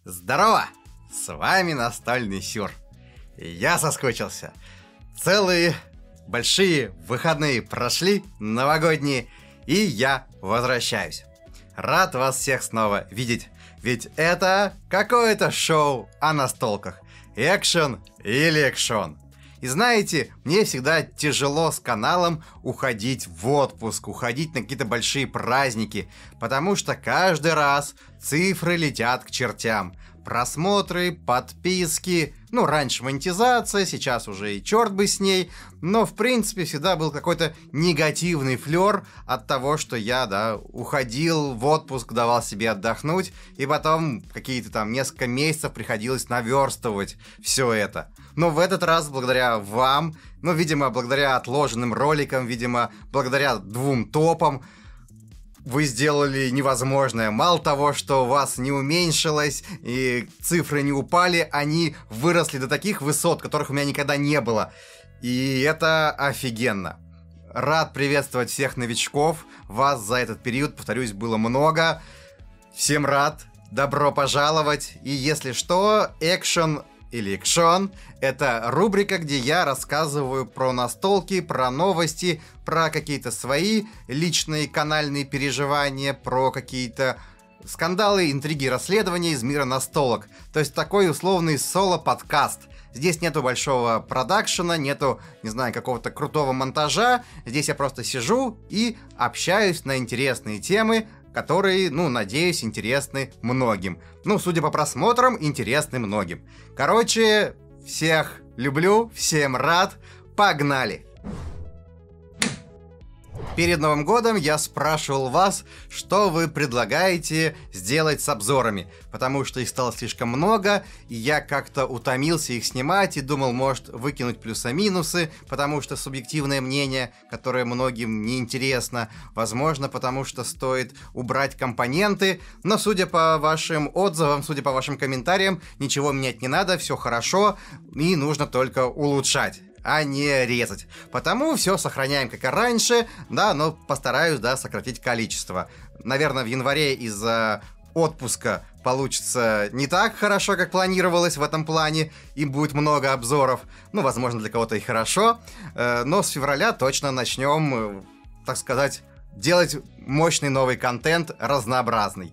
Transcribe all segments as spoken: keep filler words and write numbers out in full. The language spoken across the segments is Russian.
Здорово! С вами Настольный Сюр. Я соскучился. Целые большие выходные прошли, новогодние, и я возвращаюсь. Рад вас всех снова видеть, ведь это какое-то шоу о настолках. Экшен или экшон. И знаете, мне всегда тяжело с каналом уходить в отпуск, уходить на какие-то большие праздники, потому что каждый раз цифры летят к чертям. Просмотры, подписки, ну, раньше монетизация, сейчас уже и черт бы с ней, но, в принципе, всегда был какой-то негативный флер от того, что я, да, уходил в отпуск, давал себе отдохнуть, и потом какие-то там несколько месяцев приходилось наверстывать все это. Но в этот раз, благодаря вам, ну, видимо, благодаря отложенным роликам, видимо, благодаря двум топам, вы сделали невозможное. Мало того, что у вас не уменьшилось и цифры не упали, они выросли до таких высот, которых у меня никогда не было. И это офигенно. Рад приветствовать всех новичков. Вас за этот период, повторюсь, было много. Всем рад. Добро пожаловать. И если что, экшен или экшон — это рубрика, где я рассказываю про настолки, про новости, про какие-то свои личные канальные переживания, про какие-то скандалы, интриги, расследования из мира настолок. То есть такой условный соло-подкаст. Здесь нету большого продакшена, нету, не знаю, какого-то крутого монтажа. Здесь я просто сижу и общаюсь на интересные темы, которые, ну, надеюсь, интересны многим. Ну, судя по просмотрам, интересны многим. Короче, всех люблю, всем рад, погнали! Перед Новым годом я спрашивал вас, что вы предлагаете сделать с обзорами, потому что их стало слишком много, и я как-то утомился их снимать и думал, может, выкинуть плюсы-минусы, потому что субъективное мнение, которое многим не интересно, возможно, потому что стоит убрать компоненты, но судя по вашим отзывам, судя по вашим комментариям, ничего менять не надо, все хорошо, и нужно только улучшать, а не резать. Потому все сохраняем как и раньше, да, но постараюсь, да, сократить количество. Наверное, в январе из-за отпуска получится не так хорошо, как планировалось в этом плане, и будет много обзоров. Ну, возможно, для кого-то и хорошо, но с февраля точно начнем, так сказать, делать мощный новый контент, разнообразный.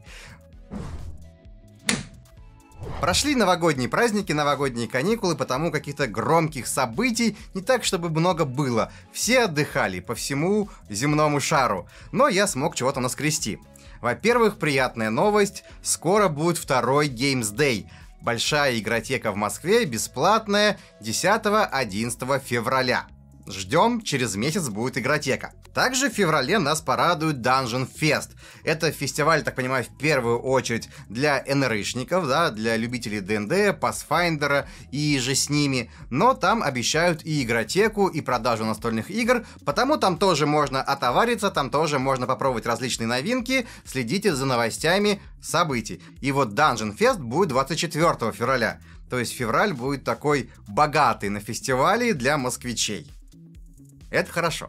Прошли новогодние праздники, новогодние каникулы, потому каких-то громких событий не так, чтобы много было. Все отдыхали по всему земному шару, но я смог чего-то наскрести. Во-первых, приятная новость, скоро будет второй Games Day. Большая игротека в Москве, бесплатная, десятого-одиннадцатого февраля. Ждем, через месяц будет игротека. Также в феврале нас порадует Dungeon Fest. Это фестиваль, так понимаю, в первую очередь для эн эр ишников, да, для любителей ди энд ди, Pathfinder и же с ними. Но там обещают и игротеку, и продажу настольных игр, потому там тоже можно отовариться, там тоже можно попробовать различные новинки, следите за новостями событий. И вот Dungeon Fest будет двадцать четвёртого февраля. То есть февраль будет такой богатый на фестивале для москвичей. Это хорошо.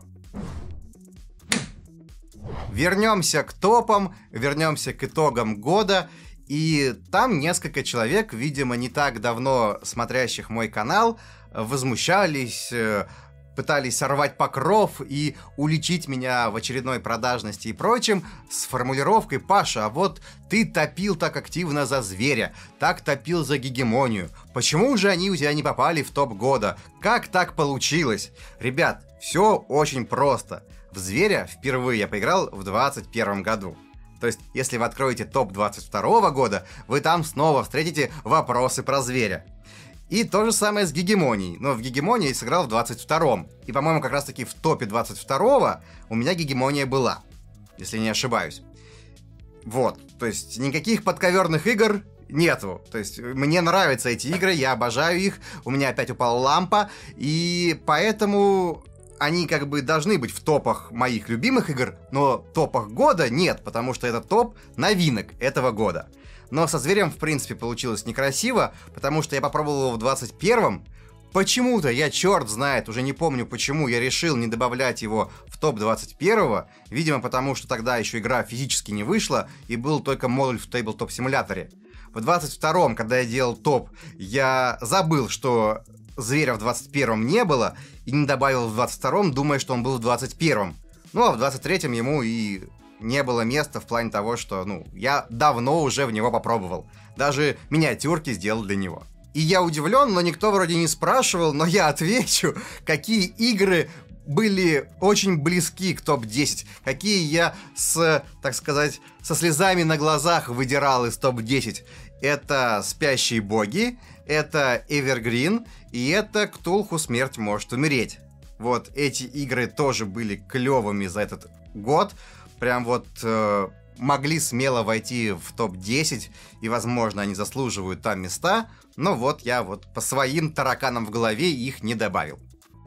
Вернемся к топам, вернемся к итогам года. И там несколько человек, видимо, не так давно смотрящих мой канал, возмущались, пытались сорвать покров и уличить меня в очередной продажности и прочем с формулировкой: «Паша, а вот ты топил так активно за Зверя, так топил за Гегемонию. Почему же они у тебя не попали в топ года? Как так получилось?» Ребят, все очень просто. В Зверя впервые я поиграл в двадцать первом году. То есть, если вы откроете топ двадцать второго года, вы там снова встретите вопросы про Зверя. И то же самое с Гегемонией. Но в Гегемонии я сыграл в двадцать втором. И, по-моему, как раз-таки в топе двадцать второго у меня Гегемония была. Если не ошибаюсь. Вот. То есть, никаких подковерных игр нету. То есть, мне нравятся эти игры, я обожаю их. У меня опять упала лампа. И поэтому они как бы должны быть в топах моих любимых игр, но в топах года нет, потому что это топ новинок этого года. Но со Зверем, в принципе, получилось некрасиво, потому что я попробовал его в двадцать первом. Почему-то, я черт знает, уже не помню почему, я решил не добавлять его в топ двадцать первого. Видимо, потому что тогда еще игра физически не вышла, и был только модуль в Tabletop симуляторе. В двадцать втором, когда я делал топ, я забыл, что зверя в двадцать первом не было, и не добавил в двадцать втором, думая, что он был в двадцать первом. Ну, а в двадцать третьем ему и не было места в плане того, что, ну, я давно уже в него попробовал. Даже миниатюрки сделал для него. И я удивлен, но никто вроде не спрашивал, но я отвечу, какие игры были очень близки к топ десять, какие я с, так сказать, со слезами на глазах выдирал из топ десять. Это «Спящие боги», это «Эвергрин» и это «Ктулху. Смерть может умереть». Вот эти игры тоже были клевыми за этот год. Прям вот э, могли смело войти в топ десять, и, возможно, они заслуживают там места, но вот я вот по своим тараканам в голове их не добавил.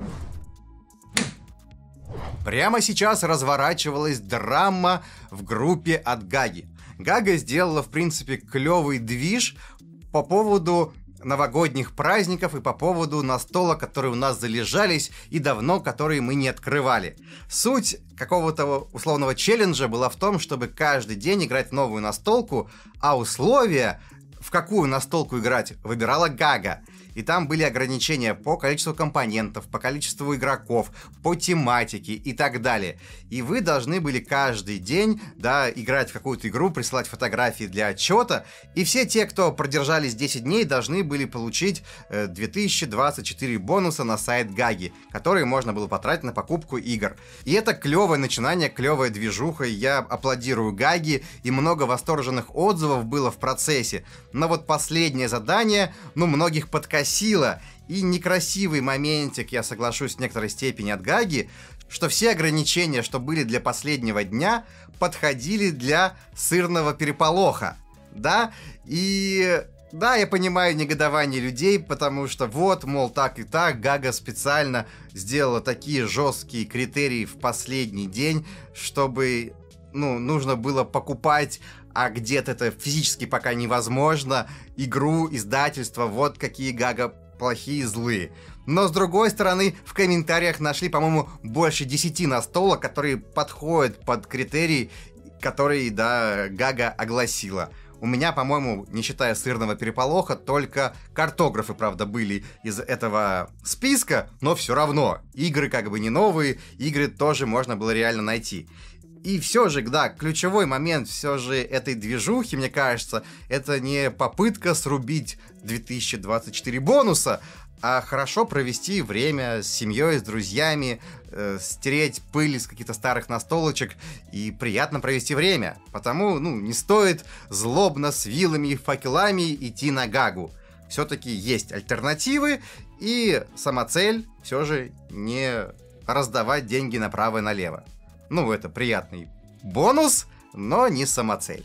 Прямо сейчас разворачивалась драма в группе от Гаги. Гага сделала, в принципе, клевый движ по поводу новогодних праздников и по поводу настолок, которые у нас залежались и давно, которые мы не открывали. Суть какого-то условного челленджа была в том, чтобы каждый день играть в новую настолку, а условия, в какую настолку играть, выбирала Гага. И там были ограничения по количеству компонентов, по количеству игроков, по тематике и так далее. И вы должны были каждый день, да, играть в какую-то игру, присылать фотографии для отчета. И все те, кто продержались десять дней, должны были получить э, две тысячи двадцать четыре бонуса на сайт Гаги, которые можно было потратить на покупку игр. И это клевое начинание, клевая движуха. Я аплодирую Гаги, и много восторженных отзывов было в процессе. Но вот последнее задание, ну, многих подкосило. Сила и некрасивый моментик, я соглашусь, в некоторой степени от Гаги, что все ограничения, что были для последнего дня, подходили для сырного переполоха, да, и да, я понимаю негодование людей, потому что вот, мол, так и так, Гага специально сделала такие жесткие критерии в последний день, чтобы, ну, нужно было покупать, а где-то это физически пока невозможно, игру, издательство, вот какие Гага плохие, злые. Но, с другой стороны, в комментариях нашли, по-моему, больше десяти настолок, которые подходят под критерии, которые, да, Гага огласила. У меня, по-моему, не считая сырного переполоха, только картографы, правда, были из этого списка, но все равно, игры как бы не новые, игры тоже можно было реально найти. И все же, да, ключевой момент все же этой движухи, мне кажется, это не попытка срубить две тысячи двадцать четыре бонуса, а хорошо провести время с семьей, с друзьями, э, стереть пыль с каких-то старых настолочек и приятно провести время. Потому, ну, не стоит злобно с вилами и факелами идти на Гагу. Все-таки есть альтернативы, и сама цель все же не раздавать деньги направо и налево. Ну, это приятный бонус, но не самоцель.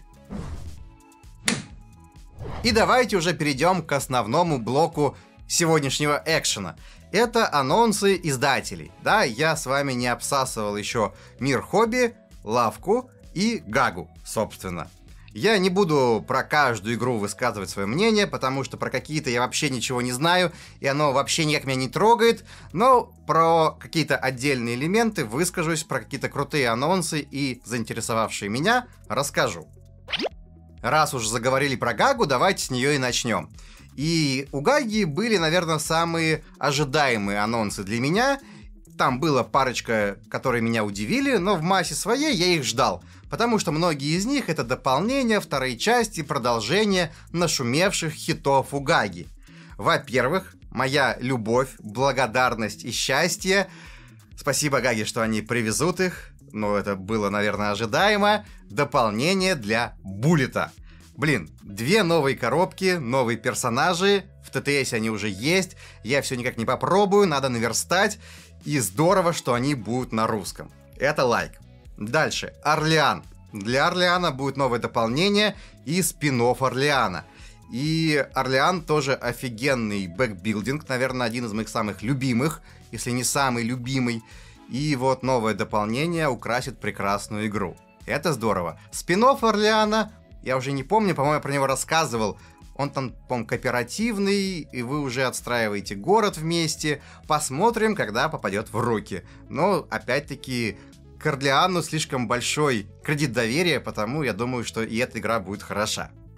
И давайте уже перейдем к основному блоку сегодняшнего экшена. Это анонсы издателей. Да, я с вами не обсасывал еще Мир Хобби, Лавку и Гагу, собственно. Я не буду про каждую игру высказывать свое мнение, потому что про какие-то я вообще ничего не знаю, и оно вообще никак меня не трогает, но про какие-то отдельные элементы выскажусь, про какие-то крутые анонсы и заинтересовавшие меня расскажу. Раз уж заговорили про Гагу, давайте с нее и начнем. И у Гаги были, наверное, самые ожидаемые анонсы для меня. Там была парочка, которые меня удивили, но в массе своей я их ждал. Потому что многие из них это дополнения, вторые части, продолжение нашумевших хитов у Гаги. Во-первых, моя любовь, благодарность и счастье. Спасибо Гаге, что они привезут их. Но это было, наверное, ожидаемо. Дополнение для Буллета. Блин, две новые коробки, новые персонажи. В ТТС они уже есть. Я все никак не попробую, надо наверстать. И здорово, что они будут на русском. Это лайк. Дальше. Орлеан. Для Орлеана будет новое дополнение и спин-офф Орлеана. И Орлеан тоже офигенный бэкбилдинг. Наверное, один из моих самых любимых, если не самый любимый. И вот новое дополнение украсит прекрасную игру. Это здорово. Спин-офф Орлеана, я уже не помню, по-моему, я про него рассказывал. Он там, по-моему, кооперативный, и вы уже отстраиваете город вместе. Посмотрим, когда попадет в руки. Но, опять-таки, к Орлеану слишком большой кредит доверия, потому я думаю, что и эта игра будет хороша.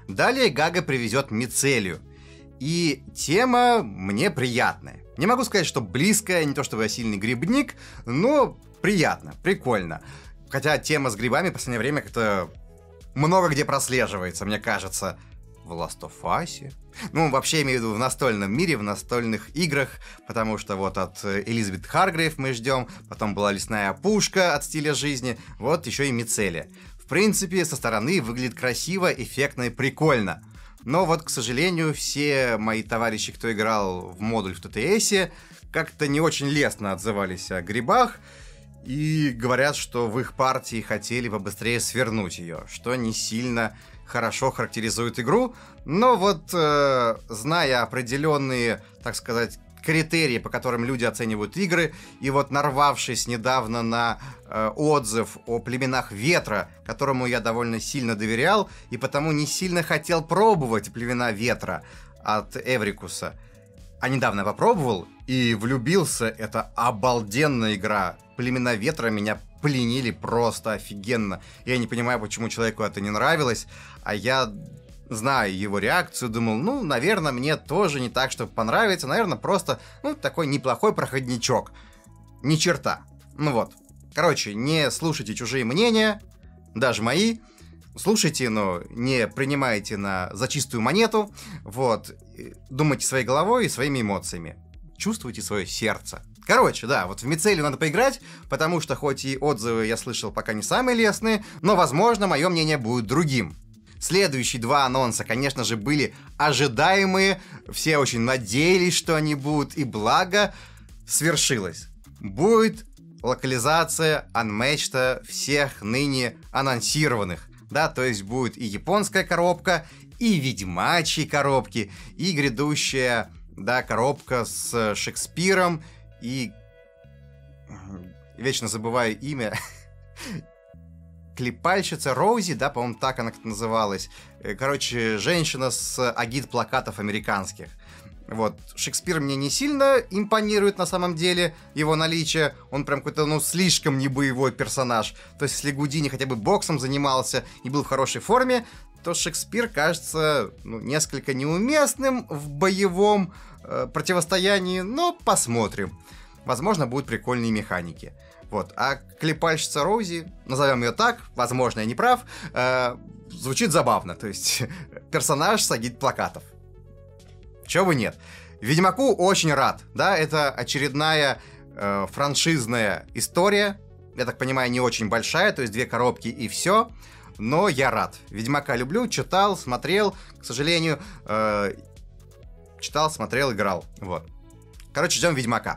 Далее Гага привезет мицелию. И тема мне приятная. Не могу сказать, что близкая, не то чтобы я сильный грибник, но приятно, прикольно. Хотя тема с грибами в последнее время как-то много где прослеживается, мне кажется. В Last of Us. Ну, вообще, имею в виду в настольном мире, в настольных играх, потому что вот от Элизабет Харгрейв мы ждем, потом была Лесная пушка от Стиля жизни, вот еще и мицелия. В принципе, со стороны выглядит красиво, эффектно и прикольно. Но вот, к сожалению, все мои товарищи, кто играл в модуль в ТТСе, как-то не очень лестно отзывались о грибах и говорят, что в их партии хотели побыстрее свернуть ее, что не сильно хорошо характеризует игру. Но вот, э, зная определенные, так сказать, критерии, по которым люди оценивают игры, и вот нарвавшись недавно на э, отзыв о племенах ветра, которому я довольно сильно доверял, и потому не сильно хотел пробовать племена ветра от Эврикуса, а недавно попробовал и влюбился. Это обалденная игра. Племена ветра меня пленили просто офигенно. Я не понимаю, почему человеку это не нравилось, а я, знаю его реакцию, думал, ну, наверное, мне тоже не так, чтобы понравится, наверное, просто, ну, такой неплохой проходничок. Ни черта. Ну вот. Короче, не слушайте чужие мнения, даже мои. Слушайте, но не принимайте на, за чистую монету. Вот. Думайте своей головой и своими эмоциями. Чувствуйте свое сердце. Короче, да, вот в мицелию надо поиграть, потому что хоть и отзывы я слышал пока не самые лестные, но, возможно, мое мнение будет другим. Следующие два анонса, конечно же, были ожидаемые, все очень надеялись, что они будут, и благо свершилось. Будет локализация Unmatched всех ныне анонсированных, да, то есть будет и японская коробка, и ведьмачьи коробки, и грядущая, да, коробка с Шекспиром, и... Вечно забываю имя... Клепальщица Роузи, да, по-моему, так она как-то называлась. Короче, женщина с агит-плакатов американских. Вот, Шекспир мне не сильно импонирует на самом деле, его наличие. Он прям какой-то, ну, слишком не боевой персонаж. То есть, если Гудини хотя бы боксом занимался и был в хорошей форме, то Шекспир кажется, ну, несколько неуместным в боевом э, противостоянии, но посмотрим. Возможно, будут прикольные механики. Вот. А клепальщица Роузи, назовем ее так, возможно, я не прав, э, звучит забавно. То есть персонаж с агит-плакатов. Чего бы нет. Ведьмаку очень рад. Да, это очередная э, франшизная история. Я так понимаю, не очень большая, то есть две коробки и все. Но я рад. Ведьмака люблю, читал, смотрел. К сожалению, э, читал, смотрел, играл. Вот. Короче, ждем Ведьмака.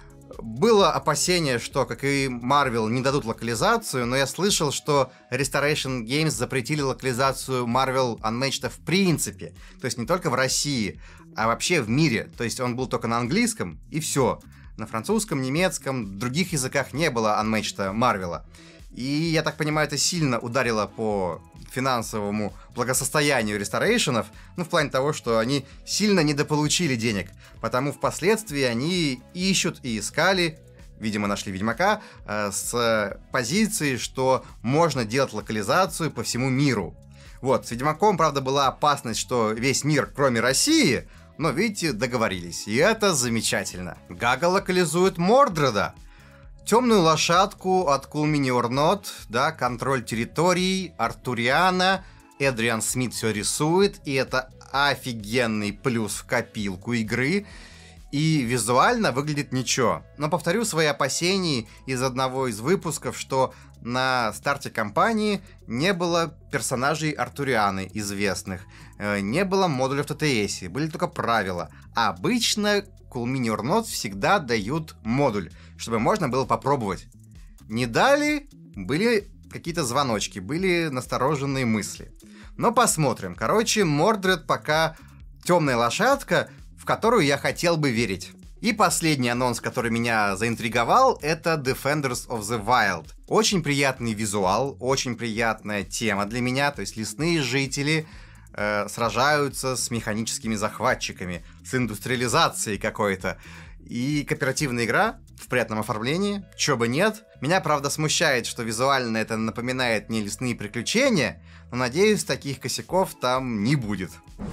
Было опасение, что, как и Marvel, не дадут локализацию, но я слышал, что Restoration Games запретили локализацию Marvel Unmatched в принципе. То есть не только в России, а вообще в мире. То есть он был только на английском, и все. На французском, немецком, других языках не было Unmatched Marvel. И, я так понимаю, это сильно ударило по финансовому благосостоянию ресторационов, ну, в плане того, что они сильно недополучили денег, потому впоследствии они ищут и искали, видимо, нашли Ведьмака, э, с позиции, что можно делать локализацию по всему миру. Вот, с Ведьмаком, правда, была опасность, что весь мир, кроме России, но, видите, договорились, и это замечательно. Гага локализует Мордреда. Темную лошадку от Cool Mini or Not, да, контроль территорий, Артуриана, Эдриан Смит все рисует, и это офигенный плюс в копилку игры, и визуально выглядит ничего. Но повторю свои опасения из одного из выпусков, что на старте кампании не было персонажей Артурианы известных, не было модулей в ТТС, были только правила. А обычно Cool Mini or Not всегда дают модуль, чтобы можно было попробовать. Не дали, были какие-то звоночки, были настороженные мысли. Но посмотрим. Короче, Мордред пока темная лошадка, в которую я хотел бы верить. И последний анонс, который меня заинтриговал, это Defenders of the Wild. Очень приятный визуал, очень приятная тема для меня, то есть лесные жители э, сражаются с механическими захватчиками, с индустриализацией какой-то. И кооперативная игра, в приятном оформлении, чё бы нет. Меня, правда, смущает, что визуально это напоминает мне лесные приключения, но, надеюсь, таких косяков там не будет.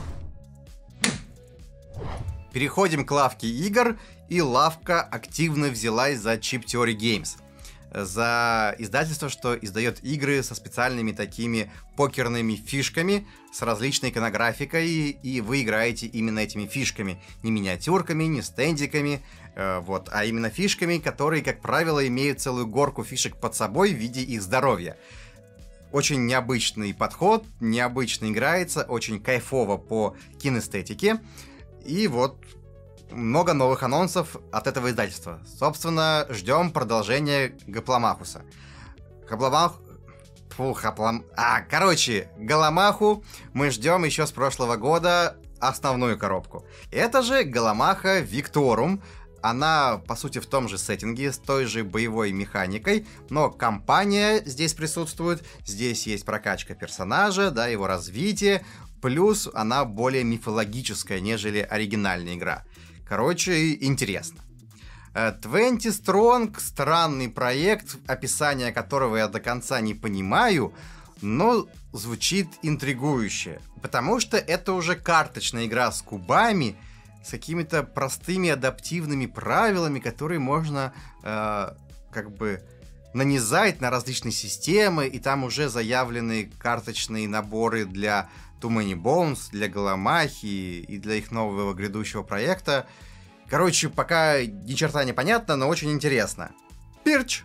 Переходим к лавке игр, и лавка активно взялась за Chip Theory Games. За издательство, что издает игры со специальными такими покерными фишками, с различной иконографикой, и вы играете именно этими фишками. Не миниатюрками, не стендиками, э, вот, а именно фишками, которые, как правило, имеют целую горку фишек под собой в виде их здоровья. Очень необычный подход, необычно играется, очень кайфово по кинестетике. И вот много новых анонсов от этого издательства. Собственно, ждем продолжения Гапломахуса. Гапломах... Фу, Хаплом... А, короче, Галамаху мы ждем еще с прошлого года основную коробку. Это же Галамаха Викторум. Она, по сути, в том же сеттинге, с той же боевой механикой, но компания здесь присутствует. Здесь есть прокачка персонажа, да, его развитие. Плюс она более мифологическая, нежели оригинальная игра. Короче, интересно. двадцать Strong — странный проект, описание которого я до конца не понимаю, но звучит интригующе. Потому что это уже карточная игра с кубами, с какими-то простыми адаптивными правилами, которые можно э, как бы нанизать на различные системы, и там уже заявлены карточные наборы для Too Many Bones, для Галамахи и для их нового грядущего проекта. Короче, пока ни черта не понятно, но очень интересно. Пирч.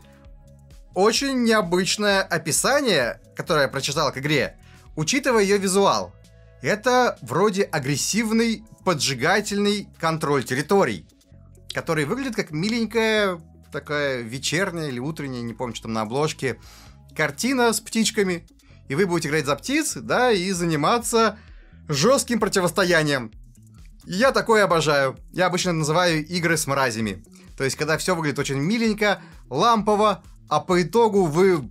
Очень необычное описание, которое я прочитал к игре, учитывая ее визуал. Это вроде агрессивный, поджигательный контроль территорий, который выглядит как миленькая, такая вечерняя или утренняя, не помню, что там на обложке, картина с птичками. И вы будете играть за птиц, да, и заниматься жестким противостоянием. И я такое обожаю. Я обычно называю игры с мразями. То есть, когда все выглядит очень миленько, лампово, а по итогу вы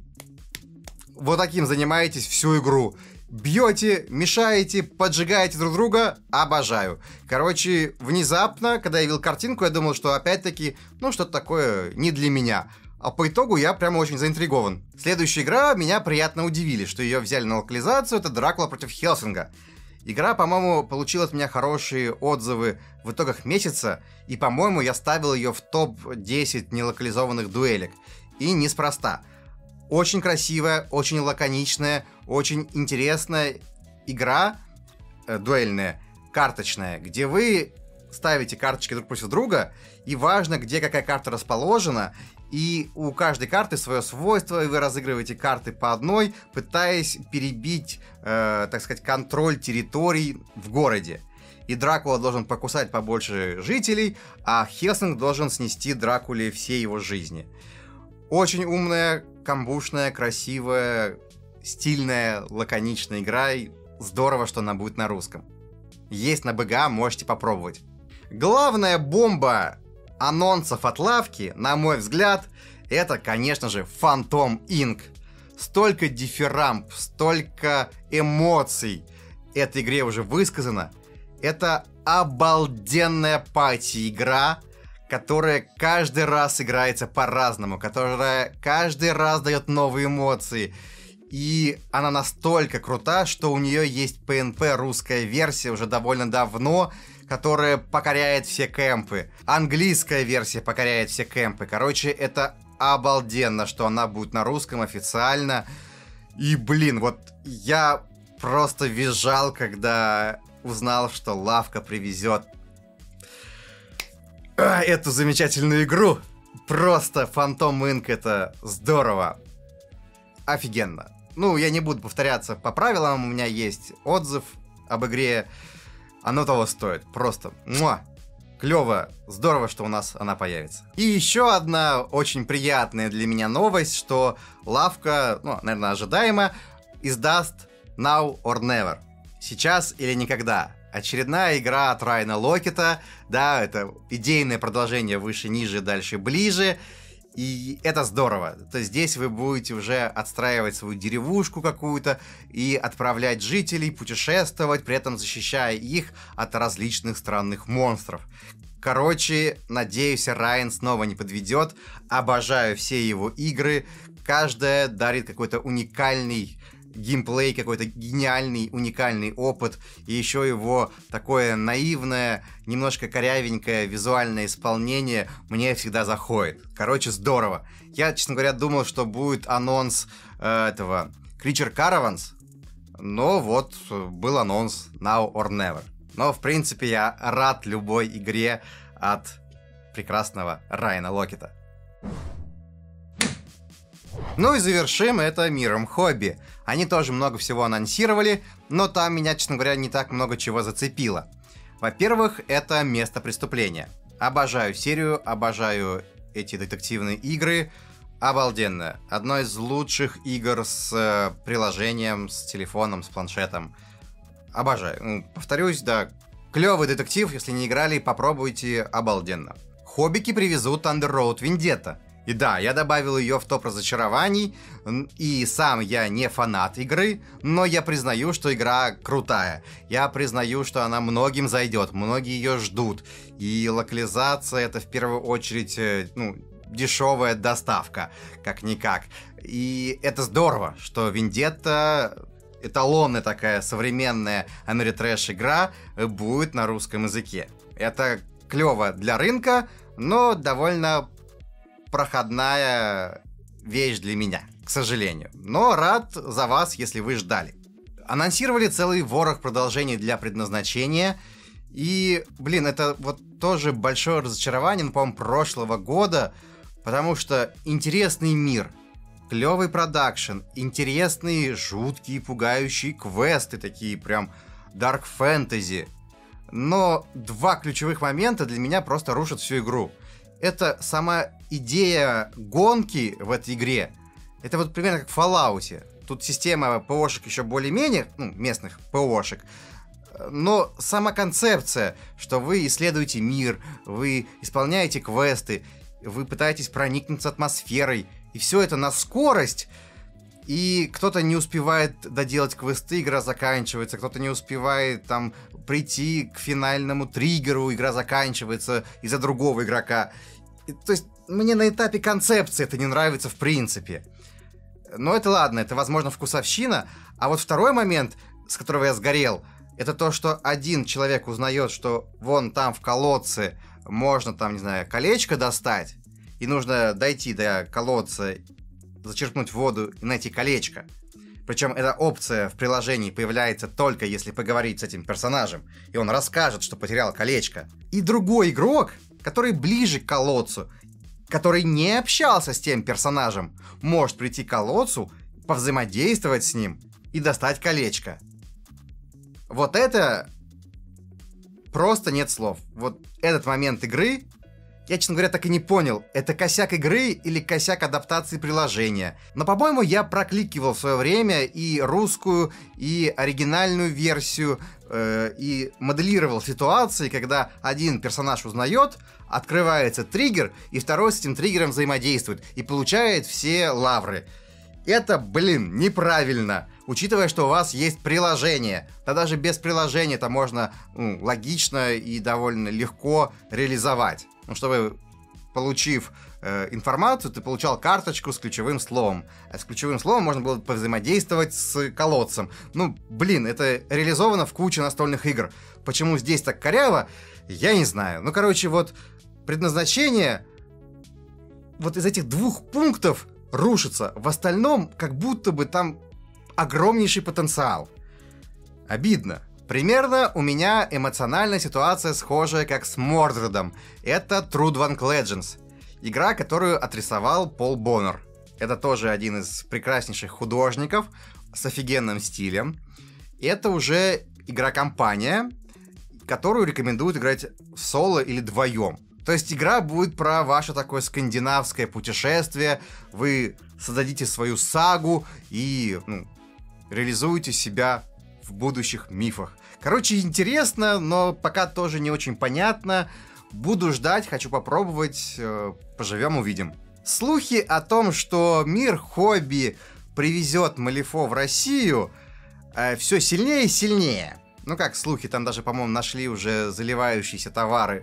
вот таким занимаетесь всю игру. Бьете, мешаете, поджигаете друг друга. Обожаю. Короче, внезапно, когда я видел картинку, я думал, что опять-таки, ну, что-то такое не для меня. А по итогу я прямо очень заинтригован. Следующая игра меня приятно удивили, что ее взяли на локализацию. Это Дракула против Хелсинга. Игра, по-моему, получила от меня хорошие отзывы в итогах месяца. И, по-моему, я ставил ее в топ десять нелокализованных дуэлек. И неспроста. Очень красивая, очень лаконичная, очень интересная игра, э, дуэльная, карточная, где вы ставите карточки друг против друга, и важно, где какая карта расположена, и у каждой карты свое свойство, и вы разыгрываете карты по одной, пытаясь перебить, э, так сказать, контроль территорий в городе. И Дракула должен покусать побольше жителей, а Хелсинг должен снести Дракуле все его жизни. Очень умная, камбушная, красивая, стильная, лаконичная игра. И здорово, что она будет на русском. Есть на БГА, можете попробовать. Главная бомба анонсов от лавки, на мой взгляд, это, конечно же, Phantom инк. Столько дифирамб, столько эмоций этой игре уже высказано. Это обалденная пати-игра, которая каждый раз играется по-разному, которая каждый раз дает новые эмоции. И она настолько крута, что у нее есть пи эн пи русская версия уже довольно давно, которая покоряет все кемпы. Английская версия покоряет все кемпы. Короче, это обалденно, что она будет на русском официально. И, блин, вот я просто визжал, когда узнал, что лавка привезет эту замечательную игру. Просто Phantom инк — это здорово. Офигенно. Ну, я не буду повторяться по правилам, у меня есть отзыв об игре. Оно того стоит. Просто муа, клево, здорово, что у нас она появится. И еще одна очень приятная для меня новость, что лавка, ну, наверное, ожидаемо, издаст Now or Never. Сейчас или никогда. Очередная игра от Райана Локета, да, это идейное продолжение выше, ниже, дальше, ближе, и это здорово. То есть здесь вы будете уже отстраивать свою деревушку какую-то и отправлять жителей, путешествовать, при этом защищая их от различных странных монстров. Короче, надеюсь, Райан снова не подведет. Обожаю все его игры. Каждая дарит какой-то уникальный геймплей, какой-то гениальный, уникальный опыт. И еще его такое наивное, немножко корявенькое визуальное исполнение мне всегда заходит. Короче, здорово. Я, честно говоря, думал, что будет анонс э, этого Creature Caravans. Но вот был анонс Now or Never. Но, в принципе, я рад любой игре от прекрасного Райана Локета. Ну и завершим это миром хобби. Они тоже много всего анонсировали, но там меня, честно говоря, не так много чего зацепило. Во-первых, это место преступления. Обожаю серию, обожаю эти детективные игры. Обалденно. Одно из лучших игр с э, приложением, с телефоном, с планшетом. Обожаю. Ну, повторюсь, да, клевый детектив, если не играли, попробуйте, обалденно. Хоббики привезут Thunder Road Vendetta. И да, я добавил ее в топ разочарований, и сам я не фанат игры, но я признаю, что игра крутая. Я признаю, что она многим зайдет, многие ее ждут. И локализация — это в первую очередь, ну, дешевая доставка, как-никак. И это здорово, что Vendetta, эталонная такая современная америтрэш игра, будет на русском языке. Это клево для рынка, но довольно проходная вещь для меня, к сожалению. Но рад за вас, если вы ждали. Анонсировали целый ворох продолжений для предназначения. И, блин, это вот тоже большое разочарование, ну, по-моему, прошлого года, потому что интересный мир, клевый продакшн, интересные, жуткие, пугающие квесты, такие прям дарк фэнтези. Но два ключевых момента для меня просто рушат всю игру. Это сама идея гонки в этой игре. Это вот примерно как в Fallout. Тут система ПОшек еще более-менее, ну, местных ПОшек. Но сама концепция, что вы исследуете мир, вы исполняете квесты, вы пытаетесь проникнуться атмосферой, и все это на скорость, и кто-то не успевает доделать квесты, игра заканчивается, кто-то не успевает там прийти к финальному триггеру, игра заканчивается из-за другого игрока. И, то есть мне на этапе концепции это не нравится в принципе. Но это ладно, это, возможно, вкусовщина. А вот второй момент, с которого я сгорел, это то, что один человек узнает, что вон там в колодце можно там, не знаю, колечко достать, и нужно дойти до колодца, зачерпнуть воду и найти колечко. Причем эта опция в приложении появляется только если поговорить с этим персонажем, и он расскажет, что потерял колечко. И другой игрок, который ближе к колодцу, который не общался с тем персонажем, может прийти к колодцу, повзаимодействовать с ним и достать колечко. Вот это... Просто нет слов. Вот этот момент игры, я, честно говоря, так и не понял, это косяк игры или косяк адаптации приложения. Но, по-моему, я прокликивал в свое время и русскую, и оригинальную версию, э, и моделировал ситуации, когда один персонаж узнает, открывается триггер, и второй с этим триггером взаимодействует, и получает все лавры. Это, блин, неправильно, учитывая, что у вас есть приложение. Да даже без приложения это можно, ну, логично и довольно легко реализовать. Ну, чтобы, получив э, информацию, ты получал карточку с ключевым словом. А с ключевым словом можно было повзаимодействовать с колодцем. Ну, блин, это реализовано в куче настольных игр. Почему здесь так коряво, я не знаю. Ну, короче, вот предназначение вот из этих двух пунктов рушится. В остальном, как будто бы там огромнейший потенциал. Обидно. Примерно у меня эмоциональная ситуация схожая, как с Мордредом. Это Trudvank Legends. Игра, которую отрисовал Пол Боннер. Это тоже один из прекраснейших художников с офигенным стилем. Это уже игра-компания, которую рекомендуют играть в соло или вдвоем. То есть игра будет про ваше такое скандинавское путешествие. Вы создадите свою сагу и, ну, реализуете себя в будущих мифах. Короче, интересно, но пока тоже не очень понятно. Буду ждать, хочу попробовать. Поживем, увидим. Слухи о том, что мир хобби привезет Малифо в Россию, все сильнее и сильнее. Ну как слухи, там даже, по-моему, нашли уже заливающиеся товары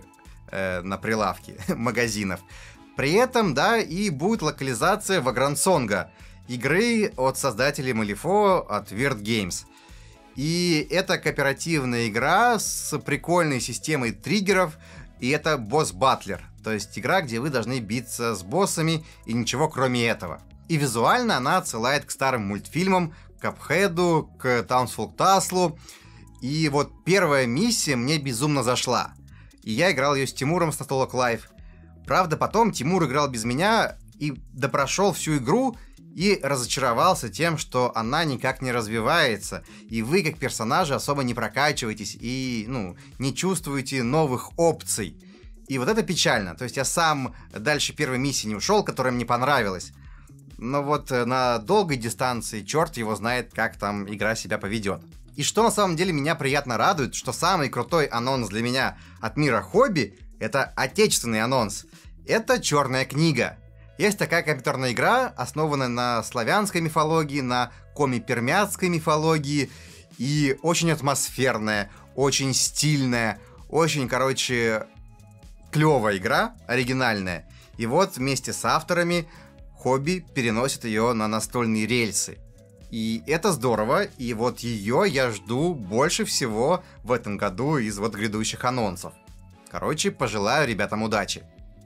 э, на прилавке магазинов. При этом, да, и будет локализация Вагрансонга, игры от создателей Malifaux, от Weird Games. И это кооперативная игра с прикольной системой триггеров, и это босс-батлер, то есть игра, где вы должны биться с боссами и ничего кроме этого. И визуально она отсылает к старым мультфильмам, к Cuphead, к Townsfolk Tasle. И вот первая миссия мне безумно зашла. И я играл ее с Тимуром с Настолок Лайв. Правда, потом Тимур играл без меня и допрошел всю игру и разочаровался тем, что она никак не развивается, и вы, как персонажи, особо не прокачиваетесь и, ну, не чувствуете новых опций. И вот это печально. То есть я сам дальше первой миссии не ушел, которая мне понравилась. Но вот на долгой дистанции черт его знает, как там игра себя поведет. И что на самом деле меня приятно радует, что самый крутой анонс для меня от мира хобби — это отечественный анонс. Это «Черная книга». Есть такая компьютерная игра, основанная на славянской мифологии, на коми-пермяцкой мифологии, и очень атмосферная, очень стильная, очень, короче, клевая игра, оригинальная. И вот вместе с авторами хобби переносит ее на настольные рельсы. И это здорово, и вот ее я жду больше всего в этом году из вот грядущих анонсов. Короче, пожелаю ребятам удачи.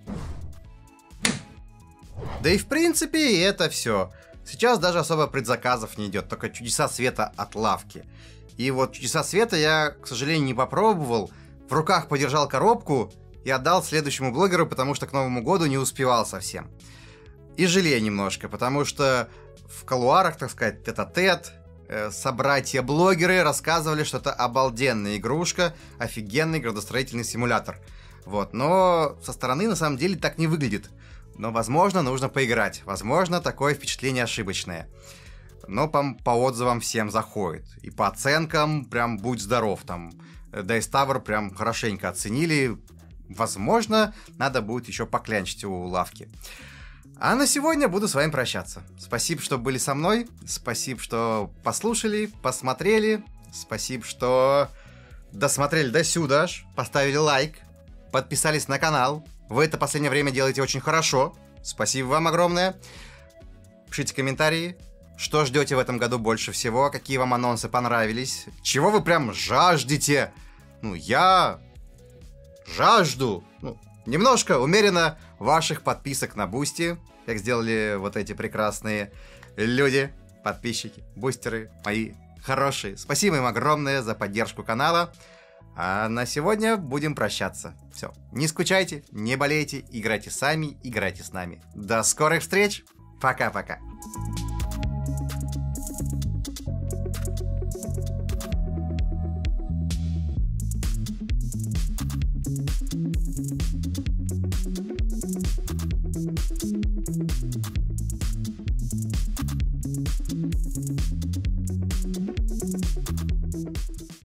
Да и в принципе это все. Сейчас даже особо предзаказов не идет, только «Чудеса света» от лавки. И вот «Чудеса света» я, к сожалению, не попробовал. В руках подержал коробку и отдал следующему блогеру, потому что к Новому году не успевал совсем. И жалею немножко, потому что в колуарах, так сказать, тет-а-тет, э, собратья-блогеры рассказывали, что это обалденная игрушка, офигенный градостроительный симулятор. Вот, но со стороны на самом деле так не выглядит. Но, возможно, нужно поиграть. Возможно, такое впечатление ошибочное. Но по, по отзывам всем заходит. И по оценкам прям будь здоров. Там Dice Tower прям хорошенько оценили. Возможно, надо будет еще поклянчить у лавки. А на сегодня буду с вами прощаться. Спасибо, что были со мной. Спасибо, что послушали, посмотрели. Спасибо, что досмотрели до сюда аж. Поставили лайк. Подписались на канал. Вы это в последнее время делаете очень хорошо. Спасибо вам огромное. Пишите комментарии. Что ждете в этом году больше всего? Какие вам анонсы понравились? Чего вы прям жаждете? Ну, я жажду. Ну, немножко умеренно ваших подписок на Бусти, как сделали вот эти прекрасные люди, подписчики, бустеры, мои хорошие. Спасибо им огромное за поддержку канала. А на сегодня будем прощаться. Все, не скучайте, не болейте, играйте сами, играйте с нами. До скорых встреч, пока-пока.